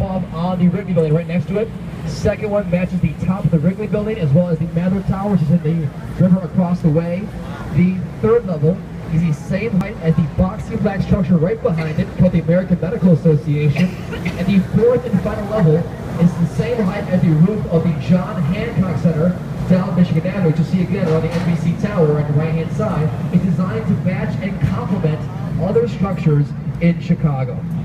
above on the Wrigley Building right next to it. Second one matches the top of the Wrigley Building as well as the Mather Tower, which is in the river across the way. The third level is the same height as the boxy black structure right behind it, called the American Medical Association. And the fourth and final level is the same height as the roof of the John Hancock Center down Michigan Avenue, which you see again on the NBC Tower on the right-hand side. It's designed to match and complement other structures in Chicago.